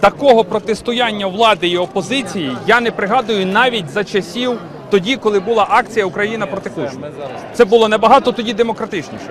Такого протистояння влади і опозиції я не пригадую навіть за часів тоді, коли була акція «Україна проти Кучми». Це було набагато тоді демократичніше.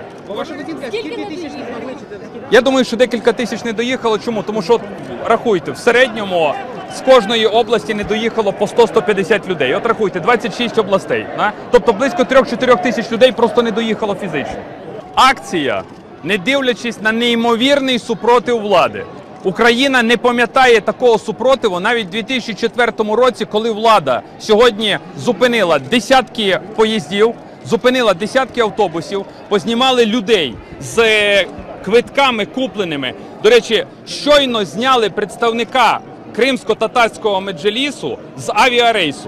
Я думаю, що декілька тисяч не доїхало. Чому? Тому що, рахуйте, в середньому з кожної області не доїхало по 100-150 людей. От рахуйте, 26 областей. Тобто близько 3-4 тисяч людей просто не доїхало фізично. Акція, не дивлячись на неймовірний супротив влади. Україна не пам'ятає такого супротиву навіть у 2004 році, коли влада сьогодні зупинила десятки поїздів, зупинила десятки автобусів, познімали людей з квитками купленими. До речі, щойно зняли представника кримсько-татарського меджлісу з авіарейсу.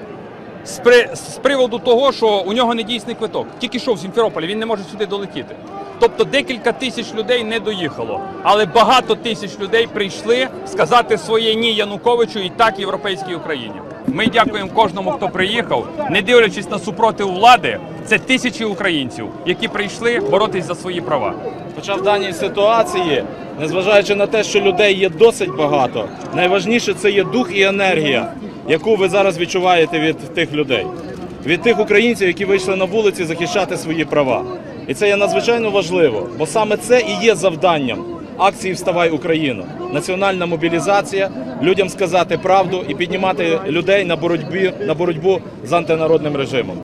З приводу того, що у нього недійсний квиток. Тільки що в Сімферополі, він не може сюди долетіти. Тобто декілька тисяч людей не доїхало. Але багато тисяч людей прийшли сказати своє «ні» Януковичу і «так» європейській Україні. Ми дякуємо кожному, хто приїхав. Не дивлячись на супротив влади, це тисячі українців, які прийшли боротись за свої права. Хоча в даній ситуації, незважаючи на те, що людей є досить багато, найважніше це є дух і енергія, яку ви зараз відчуваєте від тих людей. Від тих українців, які вийшли на вулиці захищати свої права. І це є надзвичайно важливо, бо саме це і є завданням акції «Вставай, Україно». Національна мобілізація, людям сказати правду і піднімати людей на боротьбу з антинародним режимом.